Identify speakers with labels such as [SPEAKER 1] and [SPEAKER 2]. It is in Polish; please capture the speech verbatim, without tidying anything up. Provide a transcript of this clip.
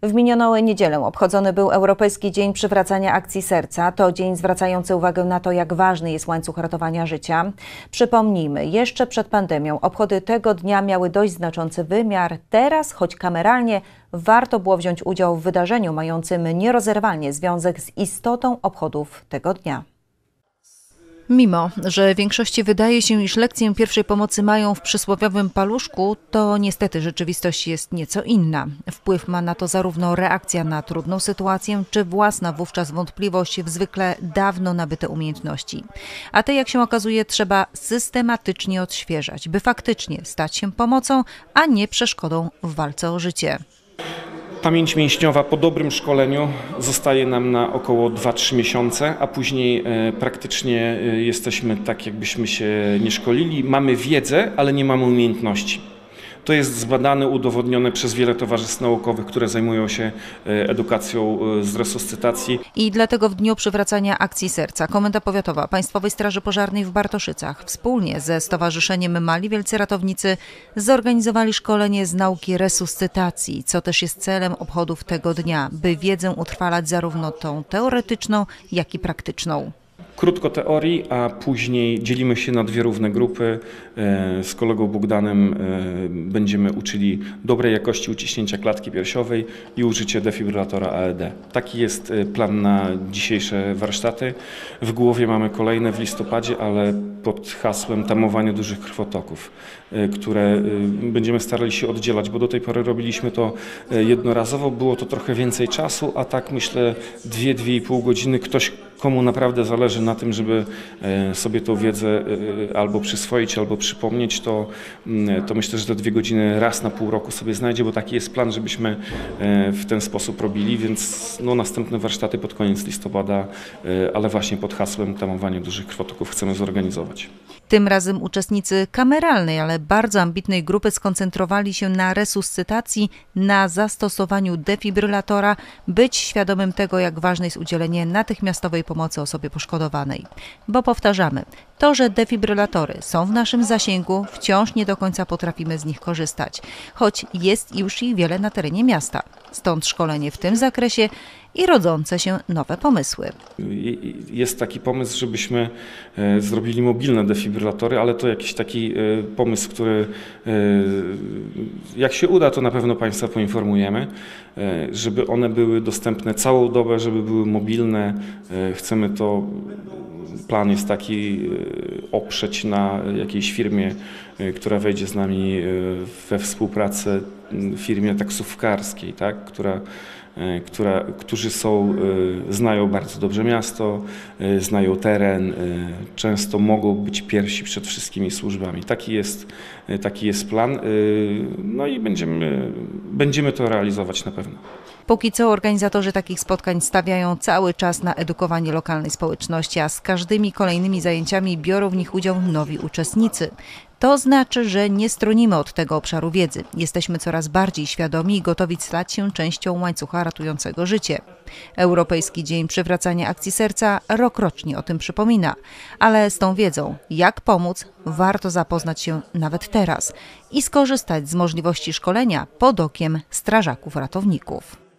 [SPEAKER 1] W minioną niedzielę obchodzony był Europejski Dzień Przywracania Akcji Serca. To dzień zwracający uwagę na to, jak ważny jest łańcuch ratowania życia. Przypomnijmy, jeszcze przed pandemią obchody tego dnia miały dość znaczący wymiar. Teraz, choć kameralnie, warto było wziąć udział w wydarzeniu mającym nierozerwalnie związek z istotą obchodów tego dnia. Mimo że większości wydaje się, iż lekcję pierwszej pomocy mają w przysłowiowym paluszku, to niestety rzeczywistość jest nieco inna. Wpływ ma na to zarówno reakcja na trudną sytuację, czy własna wówczas wątpliwość w zwykle dawno nabyte umiejętności. A te, jak się okazuje, trzeba systematycznie odświeżać, by faktycznie stać się pomocą, a nie przeszkodą w walce o życie.
[SPEAKER 2] Pamięć mięśniowa po dobrym szkoleniu zostaje nam na około dwa trzy miesiące, a później praktycznie jesteśmy tak, jakbyśmy się nie szkolili. Mamy wiedzę, ale nie mamy umiejętności. To jest zbadane, udowodnione przez wiele towarzystw naukowych, które zajmują się edukacją z resuscytacji.
[SPEAKER 1] I dlatego w Dniu Przywracania Akcji Serca Komenda Powiatowa Państwowej Straży Pożarnej w Bartoszycach wspólnie ze Stowarzyszeniem Mali Wielcy Ratownicy zorganizowali szkolenie z nauki resuscytacji, co też jest celem obchodów tego dnia, by wiedzę utrwalać zarówno tą teoretyczną, jak i praktyczną.
[SPEAKER 2] Krótko teorii, a później dzielimy się na dwie równe grupy. Z kolegą Bogdanem będziemy uczyli dobrej jakości uciśnięcia klatki piersiowej i użycie defibrylatora A E D. Taki jest plan na dzisiejsze warsztaty. W głowie mamy kolejne w listopadzie, ale pod hasłem tamowanie dużych krwotoków, które będziemy starali się oddzielać, bo do tej pory robiliśmy to jednorazowo, było to trochę więcej czasu, a tak myślę dwie, dwie i pół godziny ktoś, komu naprawdę zależy na tym, żeby sobie tą wiedzę albo przyswoić, albo przypomnieć, to, to myślę, że te dwie godziny raz na pół roku sobie znajdzie, bo taki jest plan, żebyśmy w ten sposób robili, więc no, następne warsztaty pod koniec listopada, ale właśnie pod hasłem tamowanie dużych krwotoków chcemy zorganizować.
[SPEAKER 1] Tym razem uczestnicy kameralnej, ale bardzo ambitnej grupy skoncentrowali się na resuscytacji, na zastosowaniu defibrylatora, być świadomym tego, jak ważne jest udzielenie natychmiastowej pomocy osobie poszkodowanej. Bo powtarzamy, to, że defibrylatory są w naszym zasięgu, wciąż nie do końca potrafimy z nich korzystać, choć jest już ich wiele na terenie miasta. Stąd szkolenie w tym zakresie i rodzące się nowe pomysły.
[SPEAKER 2] Jest taki pomysł, żebyśmy zrobili mobilne defibrylatory, ale to jakiś taki pomysł, który jak się uda, to na pewno Państwa poinformujemy, żeby one były dostępne całą dobę, żeby były mobilne. Chcemy to, plan jest taki, oprzeć na jakiejś firmie, która wejdzie z nami we współpracę, firmie taksówkarskiej, tak, która Która, którzy są, znają bardzo dobrze miasto, znają teren, często mogą być pierwsi przed wszystkimi służbami. Taki jest, taki jest plan, no i będziemy, będziemy to realizować na pewno.
[SPEAKER 1] Póki co organizatorzy takich spotkań stawiają cały czas na edukowanie lokalnej społeczności, a z każdymi kolejnymi zajęciami biorą w nich udział nowi uczestnicy. To znaczy, że nie stronimy od tego obszaru wiedzy. Jesteśmy coraz bardziej świadomi i gotowi stać się częścią łańcucha ratującego życie. Europejski Dzień Przywracania Akcji Serca rokrocznie o tym przypomina. Ale z tą wiedzą, jak pomóc, warto zapoznać się nawet teraz i skorzystać z możliwości szkolenia pod okiem strażaków ratowników.